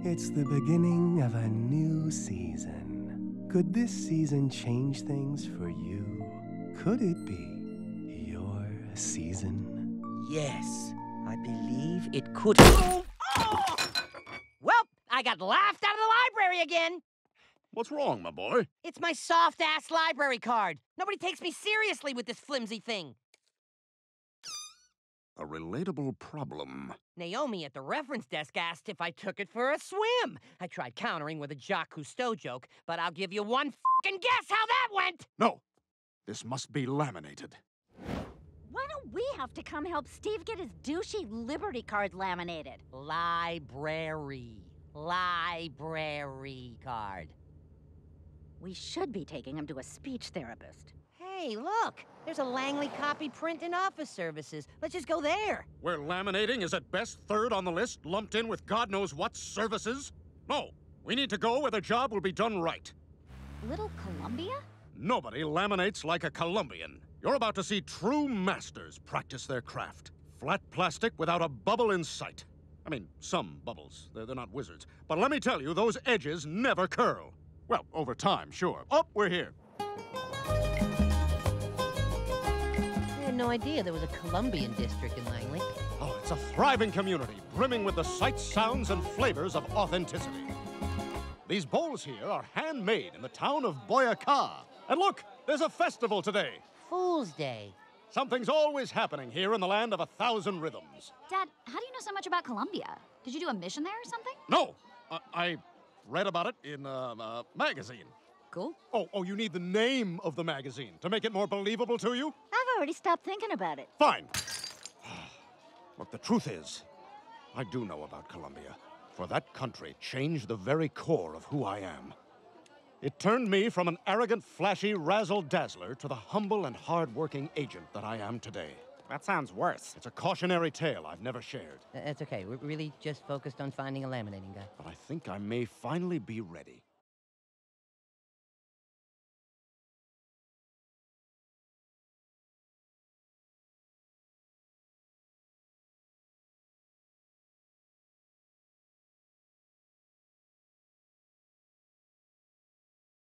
It's the beginning of a new season. Could this season change things for you? Could it be your season? Yes, I believe it could. Oh! Oh! Well, I got laughed out of the library again. What's wrong, my boy? It's my soft-ass library card. Nobody takes me seriously with this flimsy thing. A relatable problem. Naomi at the reference desk asked if I took it for a swim. I tried countering with a Jacques Cousteau joke, but I'll give you one fucking guess how that went! No, this must be laminated. Why don't we have to come help Steve get his douchey Liberty card laminated? Library card. We should be taking him to a speech therapist. Hey, look! There's a Langley copy print and office services. Let's just go there. Where laminating is at best third on the list, lumped in with God knows what services? No, we need to go where the job will be done right. Little Colombia? Nobody laminates like a Colombian. You're about to see true masters practice their craft. Flat plastic without a bubble in sight. I mean, some bubbles. They're not wizards. But let me tell you, those edges never curl. Well, over time, sure. Oh, we're here. I had no idea there was a Colombian district in Langley. Oh, it's a thriving community, brimming with the sights, sounds, and flavors of authenticity. These bowls here are handmade in the town of Boyacá. And look, there's a festival today. Fool's Day. Something's always happening here in the land of 1,000 rhythms. Dad, how do you know so much about Colombia? Did you do a mission there or something? No, I read about it in a magazine. Cool. Oh, you need the name of the magazine to make it more believable to you? I've already stopped thinking about it. Fine. Look, the truth is, I do know about Colombia. For that country changed the very core of who I am. It turned me from an arrogant, flashy razzle-dazzler to the humble and hard-working agent that I am today. That sounds worse. It's a cautionary tale I've never shared. That's okay. We're really just focused on finding a laminating guy. But I think I may finally be ready.